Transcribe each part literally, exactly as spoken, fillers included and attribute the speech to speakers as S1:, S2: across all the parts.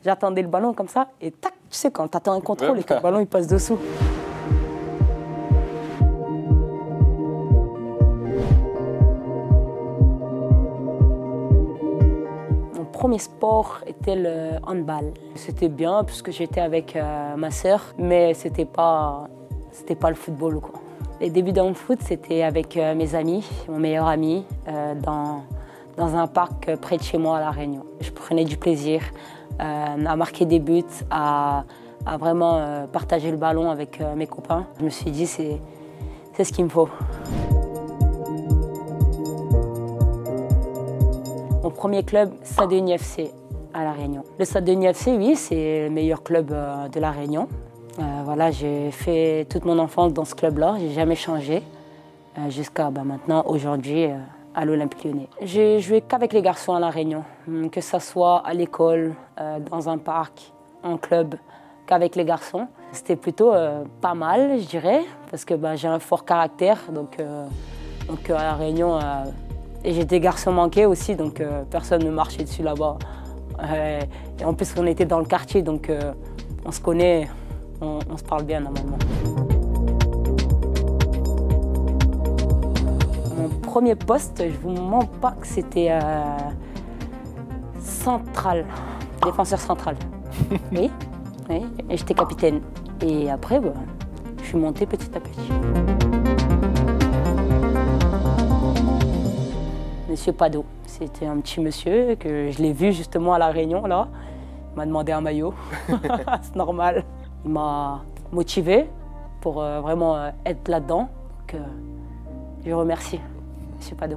S1: J'attendais le ballon comme ça et tac, tu sais, quand tu attends un contrôle et que le ballon il passe dessous. Mon premier sport était le handball. C'était bien puisque j'étais avec euh, ma sœur, mais c'était pas, c'était pas le football, quoi. Les débuts dans le foot, c'était avec euh, mes amis, mon meilleur ami, euh, dans, dans un parc près de chez moi à La Réunion. Je prenais du plaisir euh, à marquer des buts, à, à vraiment euh, partager le ballon avec euh, mes copains. Je me suis dit, c'est c'est ce qu'il me faut. Mon premier club, Stade Union F C à La Réunion. Le Stade Union F C, oui, c'est le meilleur club euh, de La Réunion. Euh, voilà, j'ai fait toute mon enfance dans ce club-là, j'ai jamais changé, euh, jusqu'à bah, maintenant, aujourd'hui, euh, à l'Olympique Lyonnais. J'ai joué qu'avec les garçons à La Réunion, que ce soit à l'école, euh, dans un parc, en club, qu'avec les garçons. C'était plutôt euh, pas mal, je dirais, parce que bah, j'ai un fort caractère, donc, euh, donc euh, à La Réunion, euh, et j'ai des garçons manqués aussi, donc euh, personne ne marchait dessus là-bas. Euh, et en plus, on était dans le quartier, donc euh, on se connaît. On, on se parle bien normalement. Mon premier poste, je vous mens pas que c'était euh, central, défenseur central. Oui, oui, et j'étais capitaine. Et après, bah, je suis montée petit à petit. Monsieur Pado, c'était un petit monsieur que je l'ai vu justement à La Réunion là. Il m'a demandé un maillot, c'est normal. Il m'a motivé pour euh, vraiment euh, être là-dedans. Donc, euh, je remercie, Monsieur Pado.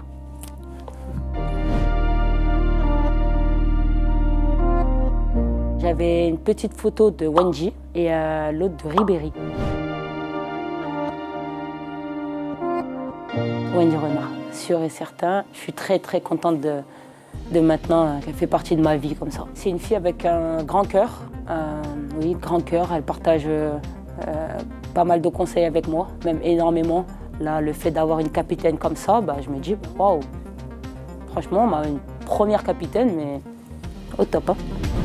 S1: J'avais une petite photo de Wendy et euh, l'autre de Ribéry. Wendy Renard, sûr et certain. Je suis très très contente de, de maintenant euh, qu'elle fait partie de ma vie comme ça. C'est une fille avec un grand cœur. Euh, oui, grand cœur, elle partage euh, pas mal de conseils avec moi, même énormément. Là, le fait d'avoir une capitaine comme ça, bah, je me dis, waouh, franchement, on a une première capitaine, mais au top. Hein.